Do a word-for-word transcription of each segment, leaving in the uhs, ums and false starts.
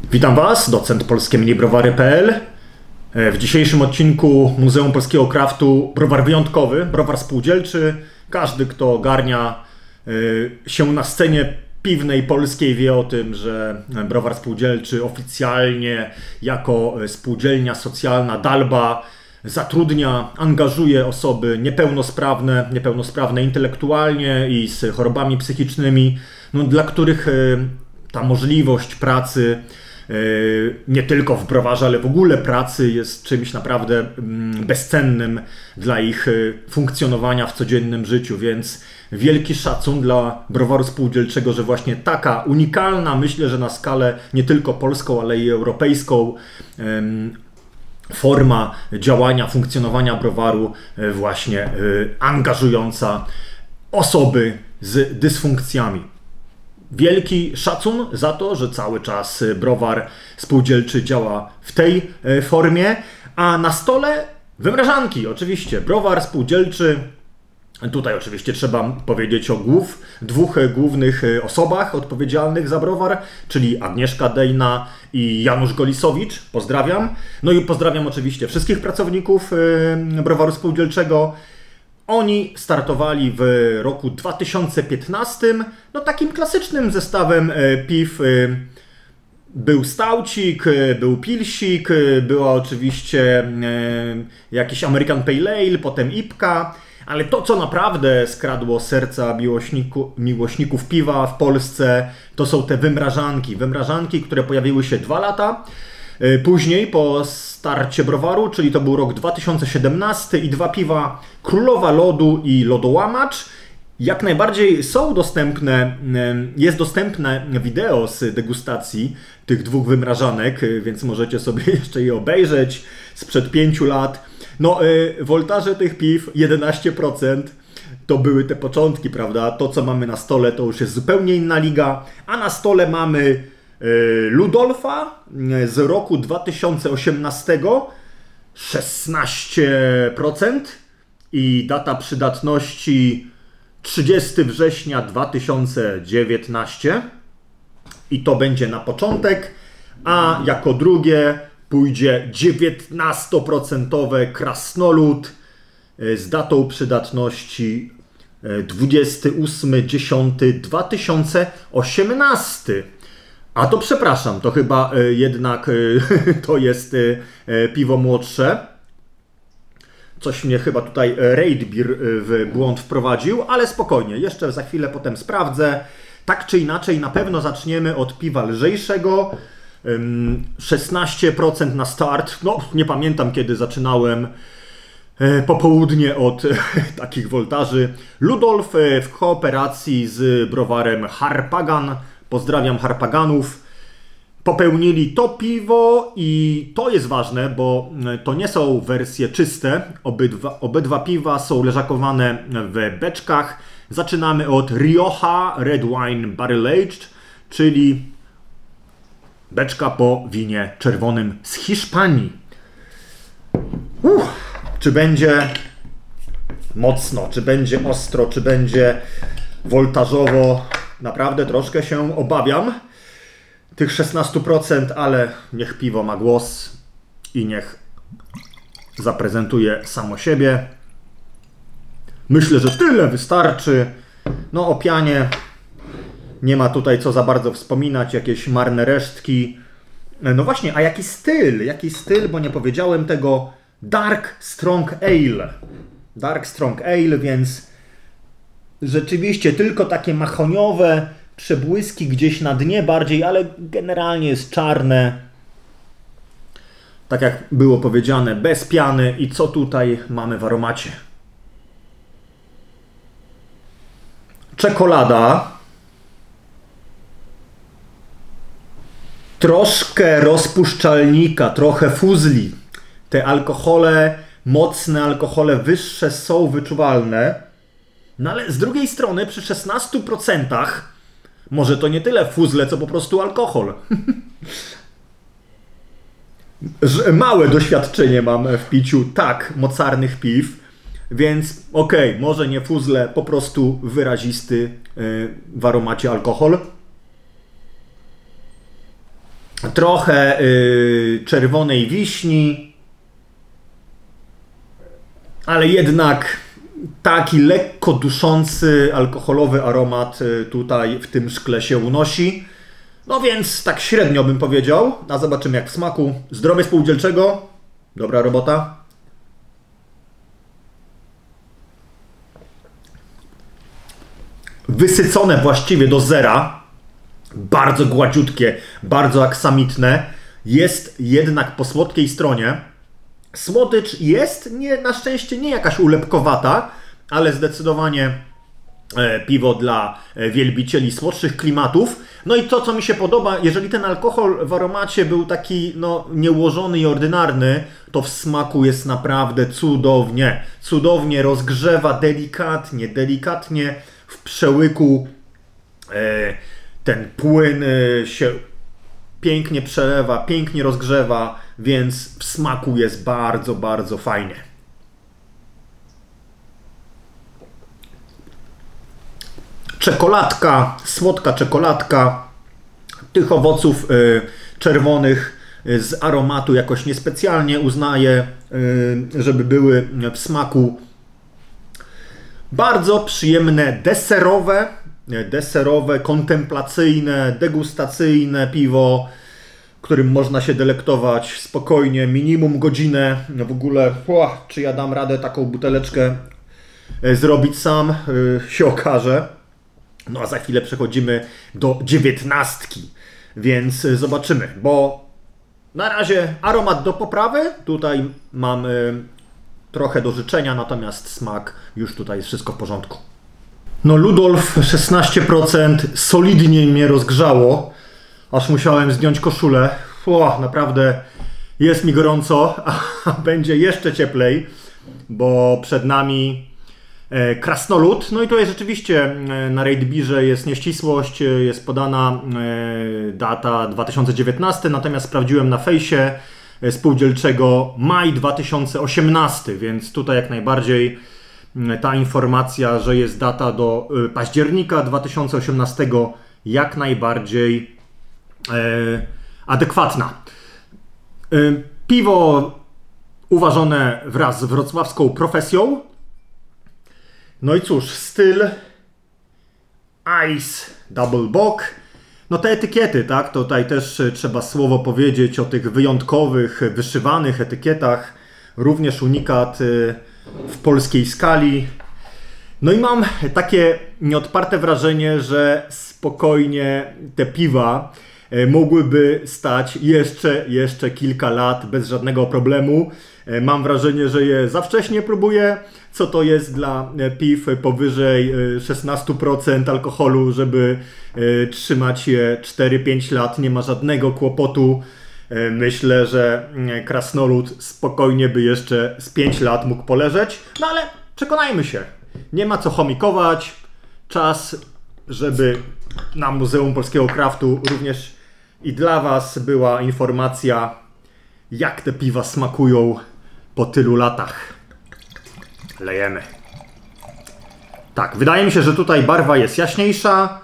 Witam Was, docent polskie mini browary kropka p l. W dzisiejszym odcinku Muzeum Polskiego Kraftu browar wyjątkowy, browar spółdzielczy. Każdy, kto ogarnia się na scenie piwnej polskiej, wie o tym, że browar spółdzielczy oficjalnie jako spółdzielnia socjalna Dalba zatrudnia, angażuje osoby niepełnosprawne, niepełnosprawne intelektualnie i z chorobami psychicznymi, no, dla których ta możliwość pracy nie tylko w browarze, ale w ogóle pracy jest czymś naprawdę bezcennym dla ich funkcjonowania w codziennym życiu, więc wielki szacun dla browaru spółdzielczego, że właśnie taka unikalna, myślę, że na skalę nie tylko polską, ale i europejską forma działania, funkcjonowania browaru właśnie angażująca osoby z dysfunkcjami. Wielki szacun za to, że cały czas browar spółdzielczy działa w tej formie, a na stole wymrażanki, oczywiście. Browar spółdzielczy, tutaj oczywiście trzeba powiedzieć o głów, dwóch głównych osobach odpowiedzialnych za browar, czyli Agnieszka Dejna i Janusz Golisowicz. Pozdrawiam. No i pozdrawiam oczywiście wszystkich pracowników browaru spółdzielczego. Oni startowali w roku dwa tysiące piętnastym, no takim klasycznym zestawem piw. Był stałcik, był pilsik, była oczywiście jakiś American Pale Ale, potem ipka, ale to, co naprawdę skradło serca miłośniku, miłośników piwa w Polsce, to są te wymrażanki. Wymrażanki, które pojawiły się dwa lata później po starcie browaru, czyli to był rok dwa tysiące siedemnasty i dwa piwa Królowa Lodu i Lodołamacz. Jak najbardziej są dostępne, jest dostępne wideo z degustacji tych dwóch wymrażanek, więc możecie sobie jeszcze je obejrzeć sprzed pięciu lat. No, woltaże tych piw jedenaście procent. To były te początki, prawda? To, co mamy na stole, to już jest zupełnie inna liga, a na stole mamy Ludolfa z roku dwa tysiące osiemnastego, szesnaście procent i data przydatności trzydziestego września dwa tysiące dziewiętnastego i to będzie na początek, a jako drugie pójdzie dziewiętnastoprocentowe Krasnolud z datą przydatności dwudziestego ósmego dziesiątego dwa tysiące osiemnastego. A to przepraszam, to chyba jednak to jest piwo młodsze. Coś mnie chyba tutaj Raidbeer w błąd wprowadził, ale spokojnie, jeszcze za chwilę potem sprawdzę. Tak czy inaczej, na pewno zaczniemy od piwa lżejszego. szesnaście procent na start. No, nie pamiętam, kiedy zaczynałem popołudnie od takich woltaży. Ludolf w kooperacji z browarem Harpagan. Pozdrawiam Harpaganów. Popełnili to piwo i to jest ważne, bo to nie są wersje czyste. Obydwa, obydwa piwa są leżakowane w beczkach. Zaczynamy od Rioja Red Wine Barrel Aged, czyli beczka po winie czerwonym z Hiszpanii. Uff, czy będzie mocno, czy będzie ostro, czy będzie woltażowo? Naprawdę troszkę się obawiam tych szesnastu procent, ale niech piwo ma głos i niech zaprezentuje samo siebie. Myślę, że tyle wystarczy. No o pianie nie ma tutaj co za bardzo wspominać, jakieś marne resztki. No właśnie, a jaki styl? Jaki styl, bo nie powiedziałem tego. Dark Strong Ale. Dark Strong Ale, więc rzeczywiście tylko takie mahoniowe przebłyski gdzieś na dnie bardziej, ale generalnie jest czarne. Tak jak było powiedziane, bez piany. I co tutaj mamy w aromacie? Czekolada. Troszkę rozpuszczalnika, trochę fuzli. Te alkohole, mocne alkohole wyższe są wyczuwalne. No ale z drugiej strony przy szesnastu procentach może to nie tyle fuzle, co po prostu alkohol. Małe doświadczenie mam w piciu tak mocarnych piw, więc okej, okay, może nie fuzle, po prostu wyrazisty w aromacie alkohol. trochę yy, czerwonej wiśni, ale jednak taki lekko duszący, alkoholowy aromat tutaj w tym szkle się unosi. No więc tak średnio bym powiedział, a zobaczymy jak w smaku. Zdrowie spółdzielczego, dobra robota. Wysycone właściwie do zera, bardzo gładziutkie, bardzo aksamitne, jest jednak po słodkiej stronie. Słodycz jest, nie, na szczęście nie jakaś ulepkowata, ale zdecydowanie e, piwo dla e, wielbicieli słodszych klimatów. No i to, co mi się podoba, jeżeli ten alkohol w aromacie był taki no, nieułożony i ordynarny, to w smaku jest naprawdę cudownie. Cudownie rozgrzewa delikatnie, delikatnie w przełyku e, ten płyn e, się pięknie przelewa, pięknie rozgrzewa, więc w smaku jest bardzo, bardzo fajnie. Czekoladka, słodka czekoladka, tych owoców y, czerwonych y, z aromatu jakoś niespecjalnie uznaję, y, żeby były w smaku. Bardzo przyjemne deserowe, deserowe, kontemplacyjne, degustacyjne piwo, którym można się delektować spokojnie, minimum godzinę. No w ogóle, oh, czy ja dam radę taką buteleczkę zrobić sam, się okaże. No a za chwilę przechodzimy do dziewiętnastki, więc zobaczymy, bo na razie aromat do poprawy, tutaj mamy trochę do życzenia, natomiast smak już tutaj jest wszystko w porządku. No Ludolf szesnaście procent solidnie mnie rozgrzało, aż musiałem zdjąć koszulę. O, naprawdę jest mi gorąco, a będzie jeszcze cieplej, bo przed nami krasnolud. No i tutaj rzeczywiście na Raidbeerze jest nieścisłość, jest podana data dwa tysiące dziewiętnasty, natomiast sprawdziłem na fejsie spółdzielczego maj dwa tysiące osiemnasty, więc tutaj jak najbardziej ta informacja, że jest data do października dwa tysiące osiemnastego jak najbardziej adekwatna. Piwo uważone wraz z wrocławską profesją. No i cóż, styl Ice Double Bock. No te etykiety, tak, tutaj też trzeba słowo powiedzieć o tych wyjątkowych, wyszywanych etykietach. Również unikat w polskiej skali. No i mam takie nieodparte wrażenie, że spokojnie te piwa mogłyby stać jeszcze, jeszcze kilka lat bez żadnego problemu. Mam wrażenie, że je za wcześnie próbuję. Co to jest dla piw powyżej szesnaście procent alkoholu, żeby trzymać je cztery pięć lat. Nie ma żadnego kłopotu. Myślę, że krasnolud spokojnie by jeszcze z pięć lat mógł poleżeć. No ale przekonajmy się. Nie ma co chomikować. Czas, żeby na Muzeum Polskiego Kraftu również i dla Was była informacja, jak te piwa smakują po tylu latach. Lejemy. Tak, wydaje mi się, że tutaj barwa jest jaśniejsza.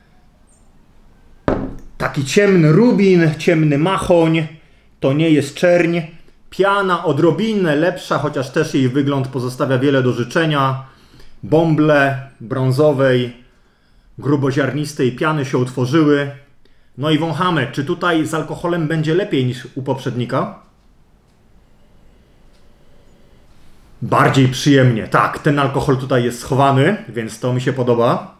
Taki ciemny rubin, ciemny machoń. To nie jest czerń. Piana odrobinę lepsza, chociaż też jej wygląd pozostawia wiele do życzenia. Bąble brązowej, gruboziarnistej piany się utworzyły. No i wąchamy, czy tutaj z alkoholem będzie lepiej niż u poprzednika? Bardziej przyjemnie. Tak, ten alkohol tutaj jest schowany, więc to mi się podoba.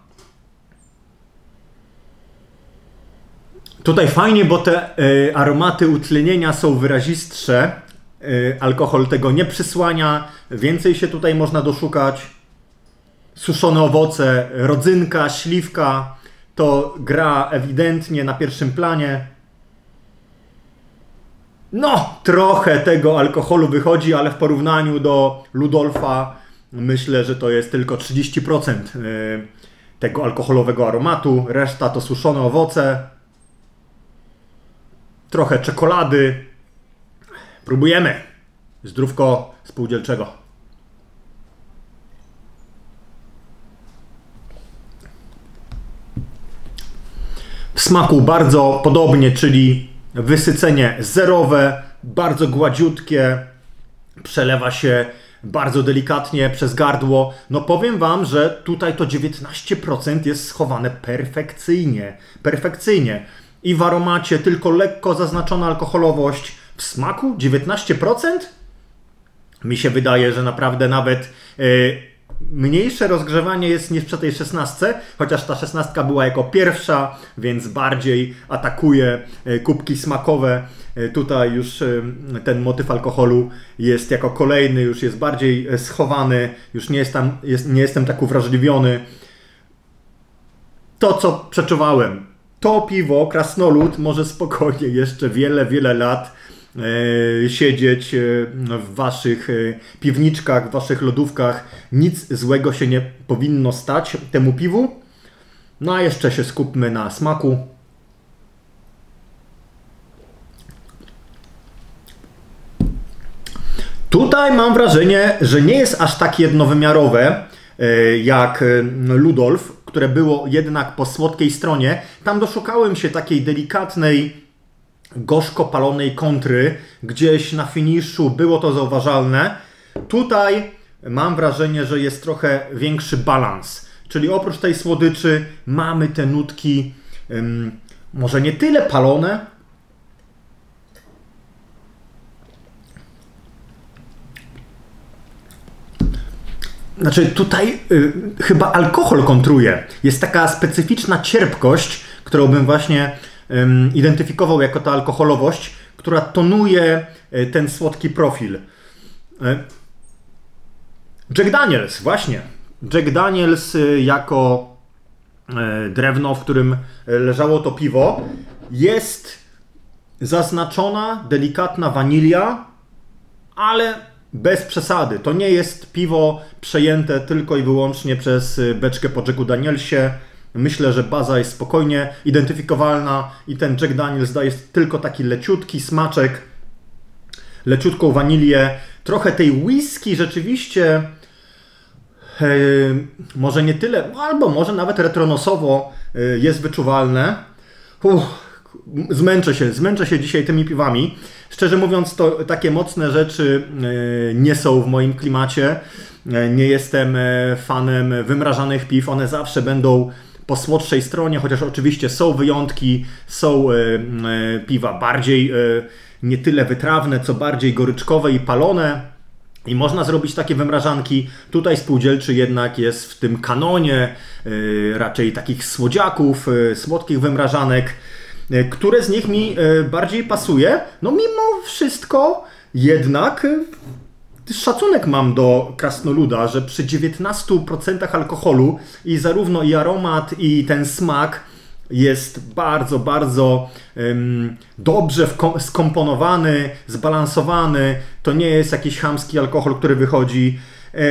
Tutaj fajnie, bo te y, aromaty utlenienia są wyrazistsze. Y, alkohol tego nie przysłania. Więcej się tutaj można doszukać. Suszone owoce, rodzynka, śliwka. To gra ewidentnie na pierwszym planie. No, trochę tego alkoholu wychodzi, ale w porównaniu do Ludolfa myślę, że to jest tylko trzydzieści procent tego alkoholowego aromatu. Reszta to suszone owoce. Trochę czekolady. Próbujemy. Zdrówko spółdzielczego. W smaku bardzo podobnie, czyli wysycenie zerowe, bardzo gładziutkie, przelewa się bardzo delikatnie przez gardło. No powiem wam, że tutaj to dziewiętnaście procent jest schowane perfekcyjnie. Perfekcyjnie. I w aromacie tylko lekko zaznaczona alkoholowość. W smaku dziewiętnaście procent? Mi się wydaje, że naprawdę nawet yy, mniejsze rozgrzewanie jest niż przy tej szesnastce, chociaż ta szesnastka była jako pierwsza, więc bardziej atakuje yy, kubki smakowe. Yy, tutaj już yy, ten motyw alkoholu jest jako kolejny, już jest bardziej yy, schowany, już nie, jest tam, jest, nie jestem tak uwrażliwiony. To, co przeczuwałem, to piwo, Krasnolud, może spokojnie jeszcze wiele, wiele lat e, siedzieć w waszych e, piwniczkach, w waszych lodówkach. Nic złego się nie powinno stać temu piwu. No a jeszcze się skupmy na smaku. Tutaj mam wrażenie, że nie jest aż tak jednowymiarowe e, jak Ludolf, które było jednak po słodkiej stronie. Tam doszukałem się takiej delikatnej, gorzko palonej kontry. Gdzieś na finiszu było to zauważalne. Tutaj mam wrażenie, że jest trochę większy balans. Czyli oprócz tej słodyczy mamy te nutki um, może nie tyle palone, znaczy tutaj y, chyba alkohol kontruje. Jest taka specyficzna cierpkość, którą bym właśnie y, identyfikował jako ta alkoholowość, która tonuje y, ten słodki profil. Y, Jack Daniels, właśnie. Jack Daniels y, jako y, drewno, w którym leżało to piwo, jest zaznaczona delikatna wanilia, ale bez przesady. To nie jest piwo przejęte tylko i wyłącznie przez beczkę po Jacku Danielsie. Myślę, że baza jest spokojnie identyfikowalna i ten Jack Daniels daje tylko taki leciutki smaczek, leciutką wanilię, trochę tej whisky rzeczywiście, yy, może nie tyle, albo może nawet retronosowo yy, jest wyczuwalne. Uff. Zmęczę się, zmęczę się dzisiaj tymi piwami. Szczerze mówiąc, to takie mocne rzeczy nie są w moim klimacie. Nie jestem fanem wymrażanych piw. One zawsze będą po słodszej stronie, chociaż oczywiście są wyjątki. Są piwa bardziej nie tyle wytrawne, co bardziej goryczkowe i palone. I można zrobić takie wymrażanki. Tutaj spółdzielczy jednak jest w tym kanonie raczej takich słodziaków, słodkich wymrażanek. Które z nich mi bardziej pasuje. No mimo wszystko jednak szacunek mam do Krasnoluda, że przy dziewiętnastu procentach alkoholu i zarówno i aromat, i ten smak jest bardzo, bardzo um, dobrze skomponowany, zbalansowany. To nie jest jakiś chamski alkohol, który wychodzi.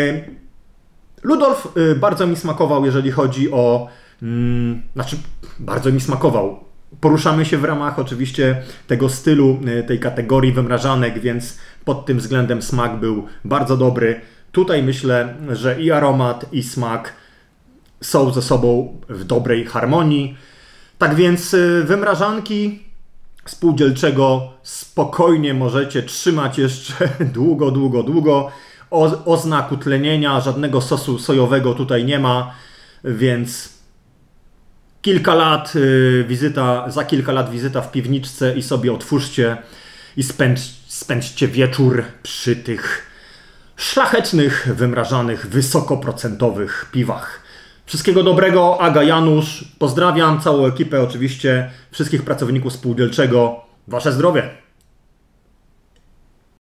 Ludolf bardzo mi smakował, jeżeli chodzi o... Um, znaczy, bardzo mi smakował. Poruszamy się w ramach oczywiście tego stylu, tej kategorii wymrażanek, więc pod tym względem smak był bardzo dobry. Tutaj myślę, że i aromat, i smak są ze sobą w dobrej harmonii. Tak więc wymrażanki spółdzielczego spokojnie możecie trzymać jeszcze długo, długo, długo. O, oznak utlenienia, żadnego sosu sojowego tutaj nie ma, więc... Kilka lat y, wizyta, za kilka lat wizyta w piwniczce i sobie otwórzcie i spędź, spędźcie wieczór przy tych szlachetnych, wymrażanych, wysokoprocentowych piwach. Wszystkiego dobrego, Aga, Janusz. Pozdrawiam całą ekipę oczywiście, wszystkich pracowników spółdzielczego. Wasze zdrowie!